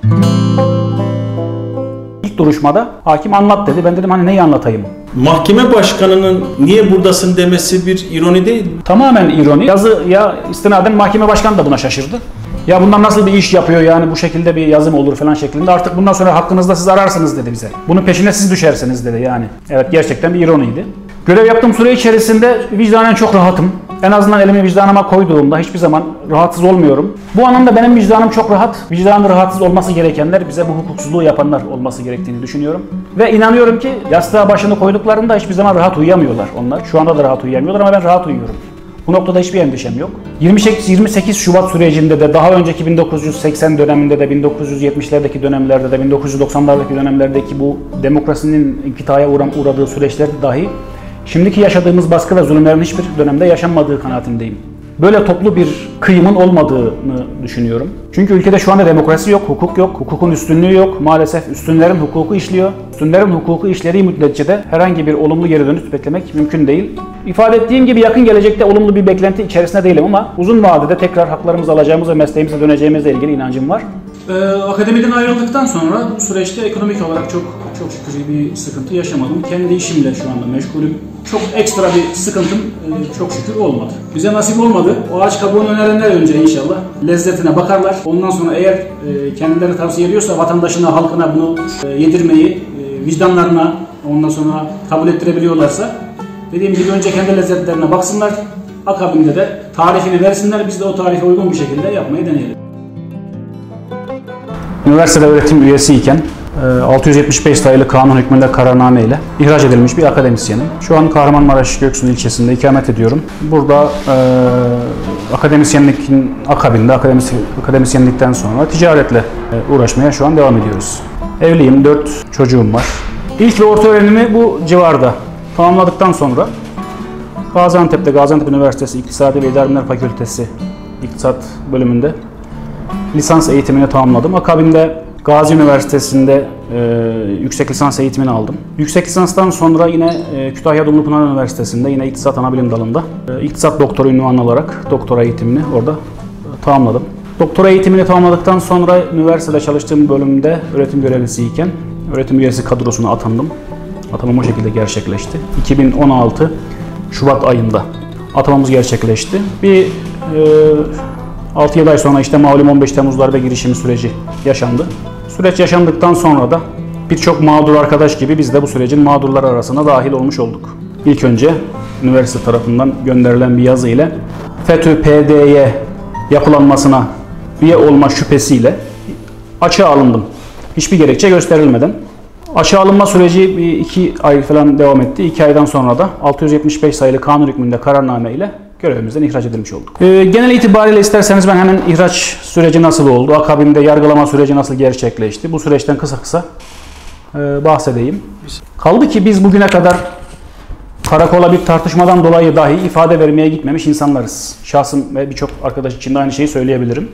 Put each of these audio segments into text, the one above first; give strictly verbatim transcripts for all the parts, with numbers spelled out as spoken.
İlk duruşmada hakim anlat dedi. Ben dedim hani neyi anlatayım? Mahkeme başkanının niye buradasın demesi bir ironi değil mi? Tamamen ironi. Yazıya istinaden mahkeme başkanı da buna şaşırdı. Ya bundan nasıl bir iş yapıyor yani bu şekilde bir yazım olur falan şeklinde. Artık bundan sonra hakkınızda siz ararsınız dedi bize. Bunun peşine siz düşersiniz dedi yani. Evet, gerçekten bir ironiydi. Görev yaptığım süre içerisinde vicdanen çok rahatım. En azından elimi vicdanıma koyduğumda hiçbir zaman rahatsız olmuyorum. Bu anlamda benim vicdanım çok rahat. Vicdanı rahatsız olması gerekenler bize bu hukuksuzluğu yapanlar olması gerektiğini düşünüyorum. Ve inanıyorum ki yastığa başını koyduklarında hiçbir zaman rahat uyuyamıyorlar onlar. Şu anda da rahat uyuyamıyorlar ama ben rahat uyuyorum. Bu noktada hiçbir endişem yok. yirmi sekiz Şubat sürecinde de daha önceki bin dokuz yüz seksen döneminde de bin dokuz yüz yetmişlerdeki dönemlerde de bin dokuz yüz doksanlardaki dönemlerdeki bu demokrasinin inkitaya uğradığı süreçlerde dahi şimdiki yaşadığımız baskı ve zulümlerin hiçbir dönemde yaşanmadığı kanaatindeyim. Böyle toplu bir kıyımın olmadığını düşünüyorum. Çünkü ülkede şu anda demokrasi yok, hukuk yok, hukukun üstünlüğü yok. Maalesef üstünlerin hukuku işliyor. Üstünlerin hukuku işlediği müddetçe de herhangi bir olumlu geri dönüş beklemek mümkün değil. İfade ettiğim gibi yakın gelecekte olumlu bir beklenti içerisinde değilim ama uzun vadede tekrar haklarımızı alacağımız ve mesleğimize döneceğimizle ilgili inancım var. Ee, akademiden ayrıldıktan sonra bu süreçte ekonomik olarak çok çok şükür bir sıkıntı yaşamadım. Kendi işimle şu anda meşgulüm. Çok ekstra bir sıkıntım e, çok şükür olmadı. Bize nasip olmadı. O ağaç kabuğunu önerenler önce inşallah lezzetine bakarlar. Ondan sonra eğer e, kendileri tavsiye ediyorsa vatandaşına, halkına bunu e, yedirmeyi e, vicdanlarına ondan sonra kabul ettirebiliyorlarsa dediğim gibi önce kendi lezzetlerine baksınlar. Akabinde de tarifini versinler. Biz de o tarife uygun bir şekilde yapmayı deneyelim. Üniversitede öğretim üyesiyken altı yüz yetmiş beş sayılı kanun hükmünde kararname ile ihraç edilmiş bir akademisyenim. Şu an Kahramanmaraş Göksu ilçesinde ikamet ediyorum. Burada e, akademisyenlikin akabinde, akademis, akademisyenlikten sonra ticaretle e, uğraşmaya şu an devam ediyoruz. Evliyim, dört çocuğum var. İlk ve orta öğrenimi bu civarda tamamladıktan sonra Gaziantep'te Gaziantep Üniversitesi İktisadi ve İdari Bilimler Fakültesi İktisat bölümünde lisans eğitimini tamamladım. Akabinde Gazi Üniversitesi'nde e, yüksek lisans eğitimini aldım. Yüksek lisanstan sonra yine e, Kütahya Dumlupınar Üniversitesi'nde yine İktisat Anabilim dalında e, İktisat Doktoru ünvanı alarak doktora eğitimini orada e, tamamladım. Doktora eğitimini tamamladıktan sonra üniversitede çalıştığım bölümde öğretim görevlisiyken öğretim üyesi kadrosuna atandım. Atamam o şekilde gerçekleşti. iki bin on altı Şubat ayında atamamız gerçekleşti. Bir e, altı yedi ay sonra işte malum on beş Temmuz darbe girişimi süreci yaşandı. Süreç yaşandıktan sonra da birçok mağdur arkadaş gibi biz de bu sürecin mağdurları arasına dahil olmuş olduk. İlk önce üniversite tarafından gönderilen bir yazı ile FETÖ-PD'ye yapılanmasına üye olma şüphesiyle açığa alındım. Hiçbir gerekçe gösterilmeden. Açığa alınma süreci bir iki ay falan devam etti. iki aydan sonra da altı yüz yetmiş beş sayılı kanun hükmünde kararname ile görevimizden ihraç edilmiş olduk. Ee, genel itibariyle isterseniz ben hemen ihraç süreci nasıl oldu, akabinde yargılama süreci nasıl gerçekleşti, bu süreçten kısa kısa e, bahsedeyim. Kaldı ki biz bugüne kadar karakola bir tartışmadan dolayı dahi ifade vermeye gitmemiş insanlarız. Şahsım ve birçok arkadaş için de aynı şeyi söyleyebilirim.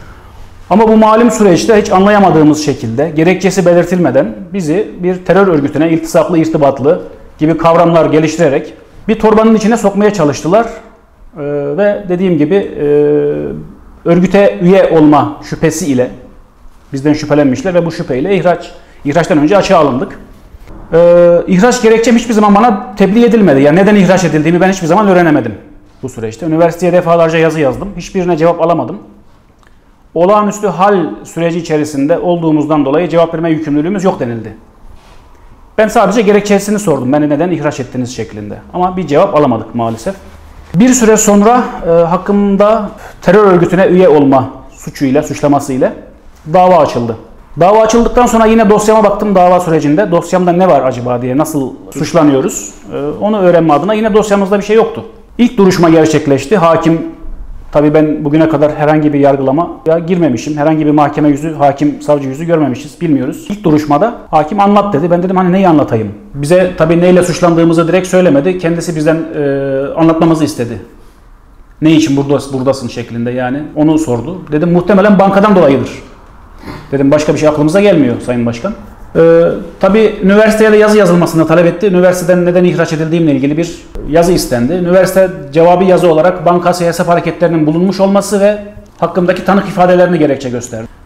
Ama bu malum süreçte hiç anlayamadığımız şekilde, gerekçesi belirtilmeden bizi bir terör örgütüne iltisaklı, irtibatlı gibi kavramlar geliştirerek bir torbanın içine sokmaya çalıştılar. Ee, ve dediğim gibi e, örgüte üye olma şüphesi ile bizden şüphelenmişler ve bu şüpheyle ihraç, ihraçtan önce açığa alındık. Ee, ihraç gerekçem hiçbir zaman bana tebliğ edilmedi. Yani neden ihraç edildiğimi ben hiçbir zaman öğrenemedim bu süreçte. Üniversiteye defalarca yazı yazdım. Hiçbirine cevap alamadım. Olağanüstü hal süreci içerisinde olduğumuzdan dolayı cevap verme yükümlülüğümüz yok denildi. Ben sadece gerekçesini sordum. Beni neden ihraç ettiniz şeklinde. Ama bir cevap alamadık maalesef. Bir süre sonra e, hakkımda terör örgütüne üye olma suçuyla, suçlamasıyla dava açıldı. Dava açıldıktan sonra yine dosyama baktım dava sürecinde. Dosyamda ne var acaba diye, nasıl suçlanıyoruz? E, onu öğrenme adına yine dosyamızda bir şey yoktu. İlk duruşma gerçekleşti. Hakim, tabii ben bugüne kadar herhangi bir yargılamaya girmemişim. Herhangi bir mahkeme yüzü, hakim, savcı yüzü görmemişiz. Bilmiyoruz. İlk duruşmada hakim anlat dedi. Ben dedim hani neyi anlatayım? Bize tabii neyle suçlandığımızı direkt söylemedi. Kendisi bizden e, anlatmamızı istedi. Ne için buradasın, buradasın şeklinde yani. Onu sordu. Dedim muhtemelen bankadan dolayıdır. Dedim başka bir şey aklımıza gelmiyor Sayın Başkan. Ee, tabii üniversiteye de yazı yazılmasını talep etti. Üniversiteden neden ihraç edildiğimle ilgili bir yazı istendi. Üniversite cevabı yazı olarak bankası hesap hareketlerinin bulunmuş olması ve hakkımdaki tanık ifadelerini gerekçe gösterdi.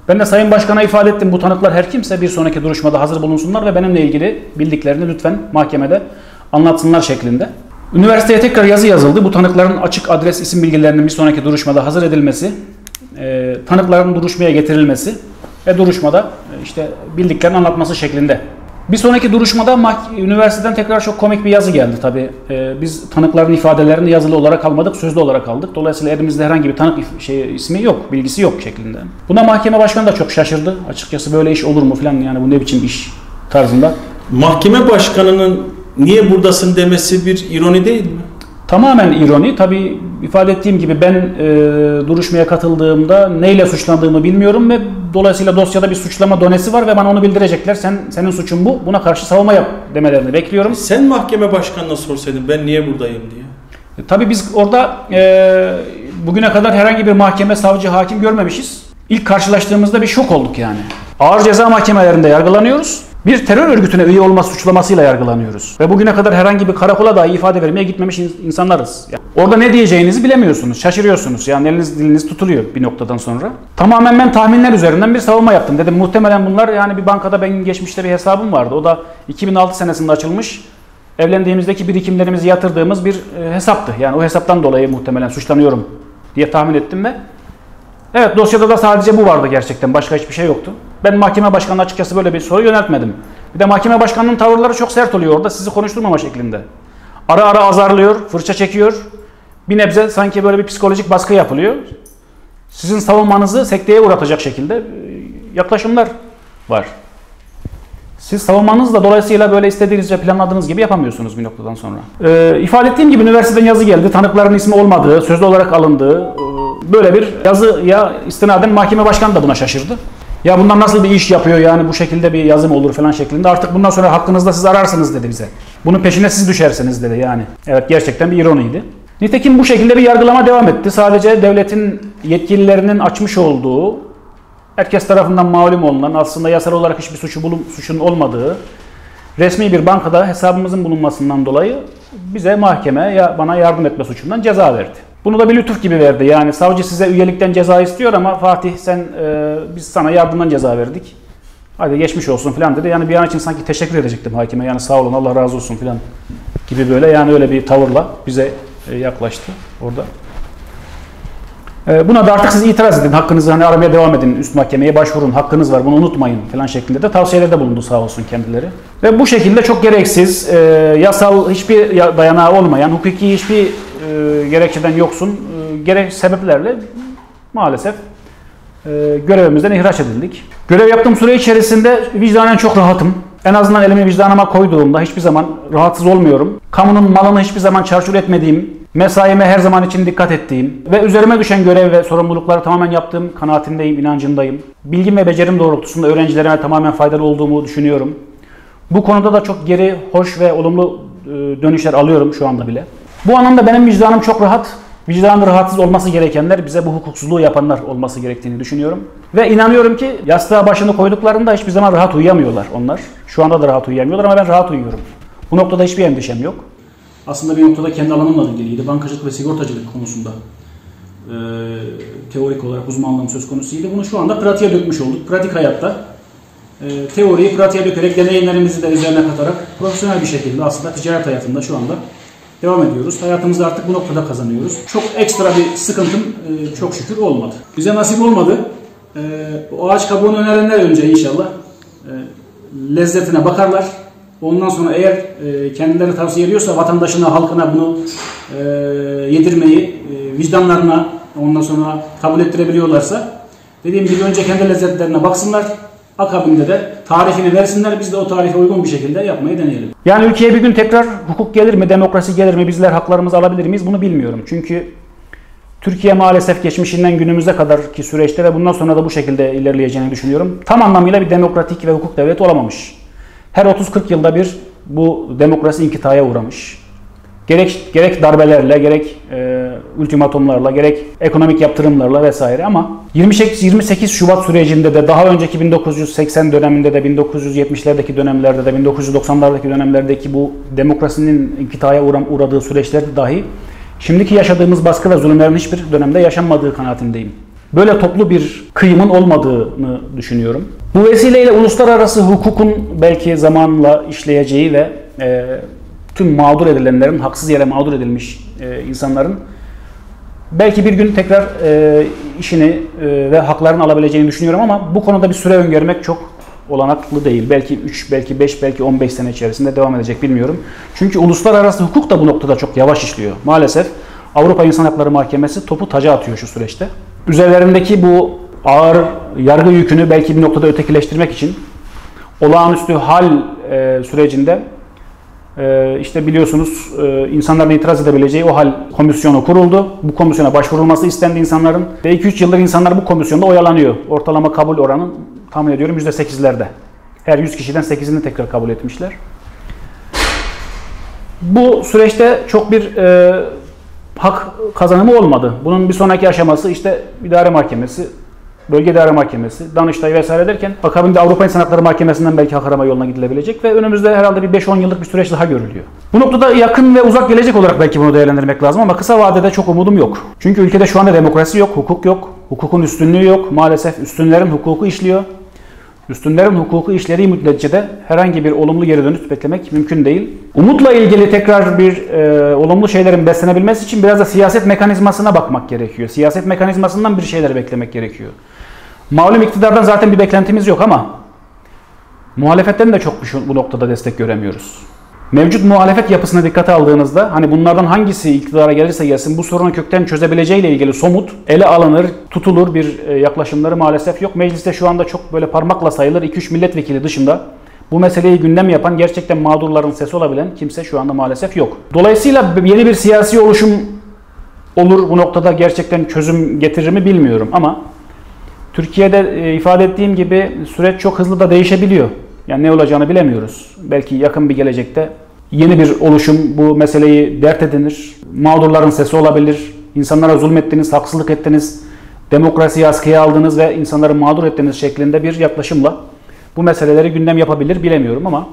Ben de Sayın Başkan'a ifade ettim, bu tanıklar her kimse bir sonraki duruşmada hazır bulunsunlar ve benimle ilgili bildiklerini lütfen mahkemede anlatsınlar şeklinde. Üniversiteye tekrar yazı yazıldı. Bu tanıkların açık adres, isim bilgilerinin bir sonraki duruşmada hazır edilmesi, e, tanıkların duruşmaya getirilmesi ve duruşmada işte bildiklerini anlatması şeklinde. Bir sonraki duruşmada üniversiteden tekrar çok komik bir yazı geldi tabii. Ee, biz tanıkların ifadelerini yazılı olarak almadık, sözlü olarak aldık. Dolayısıyla elimizde herhangi bir tanık şey, ismi yok, bilgisi yok şeklinde. Buna mahkeme başkanı da çok şaşırdı. Açıkçası böyle iş olur mu falan, yani bu ne biçim iş tarzında. Mahkeme başkanının niye buradasın demesi bir ironi değil mi? Tamamen ironi. Tabii ifade ettiğim gibi ben e, duruşmaya katıldığımda neyle suçlandığımı bilmiyorum ve dolayısıyla dosyada bir suçlama donesi var ve bana onu bildirecekler. Sen senin suçun bu. Buna karşı savunma yap demelerini bekliyorum. Sen mahkeme başkanına sorsaydın ben niye buradayım diye. E, tabii biz orada e, bugüne kadar herhangi bir mahkeme, savcı, hakim görmemişiz. İlk karşılaştığımızda bir şok olduk yani. Ağır ceza mahkemelerinde yargılanıyoruz. Bir terör örgütüne üye olma suçlamasıyla yargılanıyoruz. Ve bugüne kadar herhangi bir karakola dahi ifade vermeye gitmemiş insanlarız. Yani orada ne diyeceğinizi bilemiyorsunuz, şaşırıyorsunuz. Yani eliniz diliniz tutuluyor bir noktadan sonra. Tamamen ben tahminler üzerinden bir savunma yaptım. Dedim muhtemelen bunlar, yani bir bankada benim geçmişte bir hesabım vardı. O da iki bin altı senesinde açılmış. Evlendiğimizdeki birikimlerimizi yatırdığımız bir e, hesaptı. Yani o hesaptan dolayı muhtemelen suçlanıyorum diye tahmin ettim ve evet, dosyada da sadece bu vardı gerçekten. Başka hiçbir şey yoktu. Ben mahkeme başkanına açıkçası böyle bir soru yöneltmedim. Bir de mahkeme başkanının tavırları çok sert oluyor orada, sizi konuşturmama şeklinde. Ara ara azarlıyor, fırça çekiyor. Bir nebze sanki böyle bir psikolojik baskı yapılıyor. Sizin savunmanızı sekteye uğratacak şekilde yaklaşımlar var. Siz savunmanızla dolayısıyla böyle istediğinizce planladığınız gibi yapamıyorsunuz bir noktadan sonra. Ee, ifade ettiğim gibi üniversiteden yazı geldi. Tanıkların ismi olmadığı, sözlü olarak alındığı böyle bir yazıya istinaden mahkeme başkanı da buna şaşırdı. Ya bundan nasıl bir iş yapıyor, yani bu şekilde bir yazım olur falan şeklinde. Artık bundan sonra hakkınızda siz ararsınız dedi bize. Bunun peşine siz düşersiniz dedi yani. Evet, gerçekten bir ironiydi. Nitekim bu şekilde bir yargılama devam etti. Sadece devletin yetkililerinin açmış olduğu, herkes tarafından malum olunan, aslında yasal olarak hiçbir suçu bulun, suçun olmadığı resmi bir bankada hesabımızın bulunmasından dolayı bize mahkeme ya bana yardım etme suçundan ceza verdi. Bunu da bir lütuf gibi verdi. Yani savcı size üyelikten ceza istiyor ama Fatih sen e, biz sana yardımdan ceza verdik. Hadi geçmiş olsun falan dedi. Yani bir an için sanki teşekkür edecektim hakime. Yani sağ olun, Allah razı olsun falan gibi böyle, yani öyle bir tavırla bize e, yaklaştı orada. E, buna da artık siz itiraz edin. Hakkınızı hani aramaya devam edin. Üst mahkemeye başvurun. Hakkınız var. Bunu unutmayın falan şeklinde de tavsiyelerde bulundu sağ olsun kendileri. Ve bu şekilde çok gereksiz, e, yasal hiçbir dayanağı olmayan, hukuki hiçbir e, gerekçeden yoksun, e, gerek sebeplerle maalesef e, görevimizden ihraç edildik. Görev yaptığım süre içerisinde vicdanen çok rahatım. En azından elimi vicdanıma koyduğumda hiçbir zaman rahatsız olmuyorum. Kamunun malını hiçbir zaman çarçur etmediğim, mesaime her zaman için dikkat ettiğim ve üzerime düşen görev ve sorumlulukları tamamen yaptığım kanaatindeyim, inancındayım. Bilgim ve becerim doğrultusunda öğrencilerime tamamen faydalı olduğumu düşünüyorum. Bu konuda da çok geri, hoş ve olumlu dönüşler alıyorum şu anda bile. Bu anlamda benim vicdanım çok rahat. Vicdanı rahatsız olması gerekenler, bize bu hukuksuzluğu yapanlar olması gerektiğini düşünüyorum. Ve inanıyorum ki yastığa başını koyduklarında hiçbir zaman rahat uyuyamıyorlar onlar. Şu anda da rahat uyuyamıyorlar ama ben rahat uyuyorum. Bu noktada hiçbir endişem yok. Aslında bir noktada kendi alanımla ilgiliydi. Bankacılık ve sigortacılık konusunda e, teorik olarak uzmanlığım söz konusuydu. Bunu şu anda pratiğe dökmüş olduk. Pratik hayatta e, teoriyi pratiğe dökerek, deneyimlerimizi de üzerine katarak profesyonel bir şekilde aslında ticaret hayatında şu anda devam ediyoruz. Hayatımızı artık bu noktada kazanıyoruz. Çok ekstra bir sıkıntım e, çok şükür olmadı. Bize nasip olmadı. E, o ağaç kabuğunu önerenler önce inşallah e, lezzetine bakarlar. Ondan sonra eğer e, kendileri tavsiye ediyorsa vatandaşına, halkına bunu e, yedirmeyi e, vicdanlarına ondan sonra kabul ettirebiliyorlarsa, dediğim gibi önce kendi lezzetlerine baksınlar. Akabinde de tarifini versinler, biz de o tarife uygun bir şekilde yapmayı deneyelim. Yani ülkeye bir gün tekrar hukuk gelir mi, demokrasi gelir mi, bizler haklarımızı alabilir miyiz bunu bilmiyorum. Çünkü Türkiye maalesef geçmişinden günümüze kadar ki süreçte ve bundan sonra da bu şekilde ilerleyeceğini düşünüyorum. Tam anlamıyla bir demokratik ve hukuk devleti olamamış. Her otuz kırk yılda bir bu demokrasi inkitaya uğramış. Gerek, gerek darbelerle, gerek e, ultimatomlarla, gerek ekonomik yaptırımlarla vesaire ama yirmi sekiz Şubat sürecinde de, daha önceki bin dokuz yüz seksen döneminde de, bin dokuz yüz yetmişlerdeki dönemlerde de, bin dokuz yüz doksanlardaki dönemlerdeki bu demokrasinin inkitaya uğradığı süreçlerde dahi şimdiki yaşadığımız baskı ve zulümlerin hiçbir dönemde yaşanmadığı kanaatindeyim. böyle toplu bir kıyımın olmadığını düşünüyorum. Bu vesileyle uluslararası hukukun belki zamanla işleyeceği ve e, tüm mağdur edilenlerin, haksız yere mağdur edilmiş e, insanların belki bir gün tekrar e, işini e, ve haklarını alabileceğini düşünüyorum ama bu konuda bir süre öngörmek çok olanaklı değil. Belki üç, belki beş, belki on beş sene içerisinde devam edecek bilmiyorum. Çünkü uluslararası hukuk da bu noktada çok yavaş işliyor. Maalesef Avrupa İnsan Hakları Mahkemesi topu taca atıyor şu süreçte. Üzerlerindeki bu ağır yargı yükünü belki bir noktada ötekileştirmek için olağanüstü hal e, sürecinde e, işte biliyorsunuz e, insanların itiraz edebileceği o hal komisyonu kuruldu. Bu komisyona başvurulması istendi insanların ve iki üç yıldır insanlar bu komisyonda oyalanıyor. Ortalama kabul oranı tahmin ediyorum yüzde sekizlerde. Her yüz kişiden sekizini tekrar kabul etmişler. Bu süreçte çok bir e, hak kazanımı olmadı. Bunun bir sonraki aşaması işte idare mahkemesi, bölge idare mahkemesi, Danıştay vesaire derken akabinde Avrupa İnsan Hakları Mahkemesi'nden belki hak arama yoluna gidilebilecek ve önümüzde herhalde bir beş on yıllık bir süreç daha görülüyor. Bu noktada yakın ve uzak gelecek olarak belki bunu değerlendirmek lazım ama kısa vadede çok umudum yok. Çünkü ülkede şu anda demokrasi yok, hukuk yok, hukukun üstünlüğü yok. Maalesef üstünlerin hukuku işliyor. Üstünlerin hukuku işlediği müddetçe de herhangi bir olumlu geri dönüş beklemek mümkün değil. Umutla ilgili tekrar bir e, olumlu şeylerin beslenebilmesi için biraz da siyaset mekanizmasına bakmak gerekiyor. Siyaset mekanizmasından bir şeyler beklemek gerekiyor. Malum iktidardan zaten bir beklentimiz yok ama muhalefetten de çok bu noktada destek göremiyoruz. Mevcut muhalefet yapısına dikkate aldığınızda hani bunlardan hangisi iktidara gelirse gelsin bu sorunu kökten çözebileceğiyle ilgili somut, ele alınır, tutulur bir yaklaşımları maalesef yok. Mecliste şu anda çok böyle parmakla sayılır iki üç milletvekili dışında bu meseleyi gündem yapan, gerçekten mağdurların sesi olabilen kimse şu anda maalesef yok. Dolayısıyla yeni bir siyasi oluşum olur bu noktada gerçekten çözüm getirir mi bilmiyorum ama Türkiye'de ifade ettiğim gibi süreç çok hızlı da değişebiliyor. Yani ne olacağını bilemiyoruz. Belki yakın bir gelecekte yeni bir oluşum bu meseleyi dert edinir. Mağdurların sesi olabilir. İnsanlara zulmettiniz, haksızlık ettiniz, demokrasiyi askıya aldınız ve insanları mağdur ettiniz şeklinde bir yaklaşımla bu meseleleri gündem yapabilir bilemiyorum ama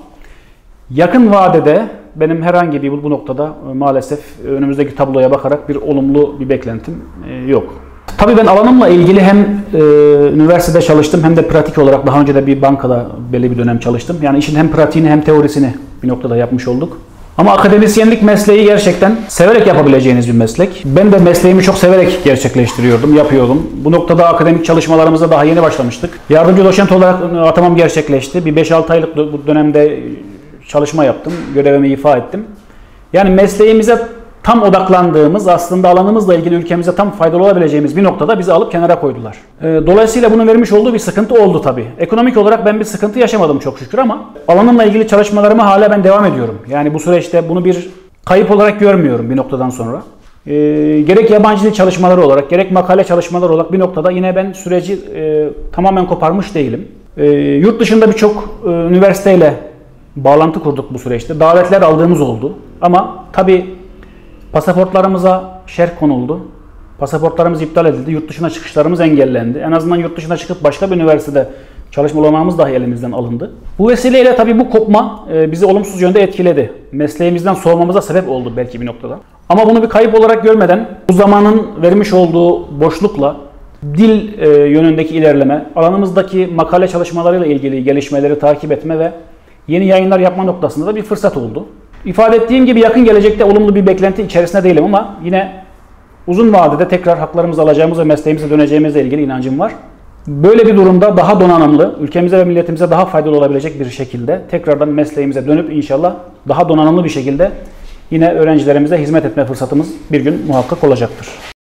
yakın vadede benim herhangi bir bu noktada maalesef önümüzdeki tabloya bakarak bir olumlu bir beklentim yok. Tabii ben alanımla ilgili hem e, üniversitede çalıştım hem de pratik olarak daha önce de bir bankada belli bir dönem çalıştım. Yani işin hem pratiğini hem teorisini bir noktada yapmış olduk. Ama akademisyenlik mesleği gerçekten severek yapabileceğiniz bir meslek. Ben de mesleğimi çok severek gerçekleştiriyordum, yapıyordum. Bu noktada akademik çalışmalarımıza daha yeni başlamıştık. Yardımcı doçent olarak atamam gerçekleşti. Bir beş altı aylık bu dönemde çalışma yaptım, görevimi ifa ettim. Yani mesleğimize tam odaklandığımız, aslında alanımızla ilgili ülkemize tam faydalı olabileceğimiz bir noktada bizi alıp kenara koydular. Dolayısıyla bunun vermiş olduğu bir sıkıntı oldu tabii. Ekonomik olarak ben bir sıkıntı yaşamadım çok şükür ama alanımla ilgili çalışmalarıma hala ben devam ediyorum. Yani bu süreçte bunu bir kayıp olarak görmüyorum bir noktadan sonra. E, gerek yabancı dil çalışmaları olarak, gerek makale çalışmaları olarak bir noktada yine ben süreci e, tamamen koparmış değilim. E, yurt dışında birçok e, üniversiteyle bağlantı kurduk bu süreçte. Davetler aldığımız oldu ama tabii pasaportlarımıza şerh konuldu. Pasaportlarımız iptal edildi. Yurt dışına çıkışlarımız engellendi. En azından yurt dışına çıkıp başka bir üniversitede çalışma olanağımız dahi elimizden alındı. Bu vesileyle tabii bu kopma bizi olumsuz yönde etkiledi. Mesleğimizden soğumamıza sebep oldu belki bir noktada. Ama bunu bir kayıp olarak görmeden bu zamanın vermiş olduğu boşlukla dil yönündeki ilerleme, alanımızdaki makale çalışmalarıyla ilgili gelişmeleri takip etme ve yeni yayınlar yapma noktasında da bir fırsat oldu. İfade ettiğim gibi yakın gelecekte olumlu bir beklenti içerisinde değilim ama yine uzun vadede tekrar haklarımızı alacağımız ve mesleğimize döneceğimizle ilgili inancım var. Böyle bir durumda daha donanımlı, ülkemize ve milletimize daha faydalı olabilecek bir şekilde tekrardan mesleğimize dönüp inşallah daha donanımlı bir şekilde yine öğrencilerimize hizmet etme fırsatımız bir gün muhakkak olacaktır.